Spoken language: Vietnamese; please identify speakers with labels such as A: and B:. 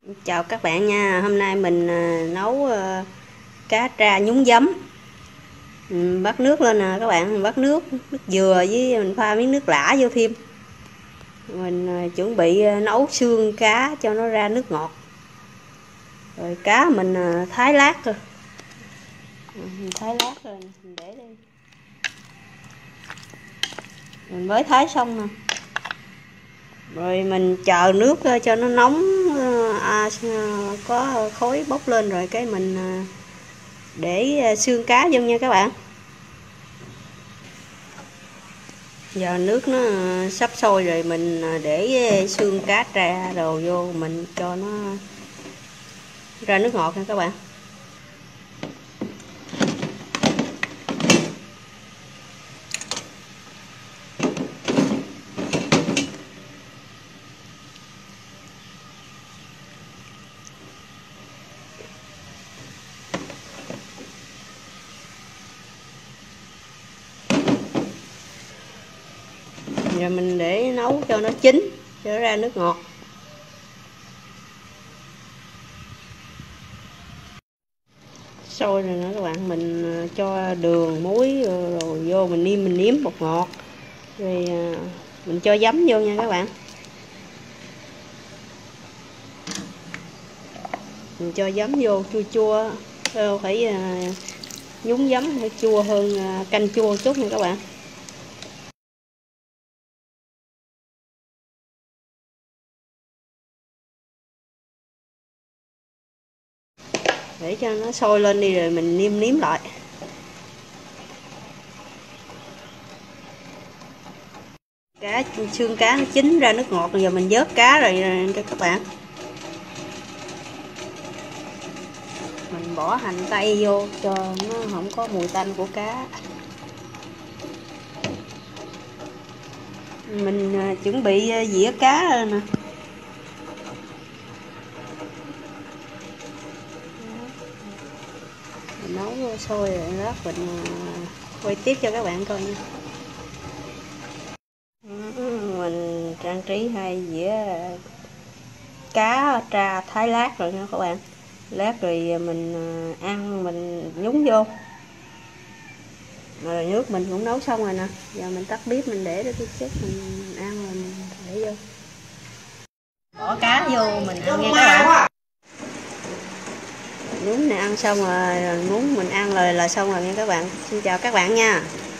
A: Chào các bạn nha, hôm nay mình nấu cá tra nhúng giấm. Bắt nước lên nè các bạn, bắt nước dừa với mình pha miếng nước lã vô thêm. Mình chuẩn bị nấu xương cá cho nó ra nước ngọt. Rồi cá mình thái lát rồi. Mình thái lát rồi mình để đi. Mình mới thái xong nè. Rồi mình chờ nước cho nó nóng, có khói bốc lên rồi cái mình để xương cá vô nha các bạn. Giờ nước nó sắp sôi rồi, mình để xương cá tra đồ vô, mình cho nó ra nước ngọt nha các bạn. Rồi mình để nấu cho nó chín, cho nó ra nước ngọt. Sôi rồi nữa các bạn, mình cho đường, muối rồi vô, mình nếm bột ngọt. Rồi mình cho giấm vô nha các bạn. Mình cho giấm vô chua chua, phải nhúng giấm phải chua hơn canh chua chút nha các bạn. Để cho nó sôi lên đi rồi mình nêm lại. Xương cá nó chín ra nước ngọt, giờ mình vớt cá rồi cho các bạn. Mình bỏ hành tây vô cho nó không có mùi tanh của cá. Mình chuẩn bị dĩa cá nè. Mình nấu sôi rồi lát mình quay tiếp cho các bạn coi nha. Mình trang trí 2 dĩa cá tra thái lát rồi nha các bạn. Lát rồi mình ăn, mình nhúng vô. Rồi nước mình cũng nấu xong rồi nè. Giờ mình tắt bếp, mình để chút mình ăn rồi mình để vô. Bỏ cá vô mình ăn nha các bạn. Nhúng này ăn xong rồi, muốn mình ăn rồi là xong rồi nha các bạn. Xin chào các bạn nha.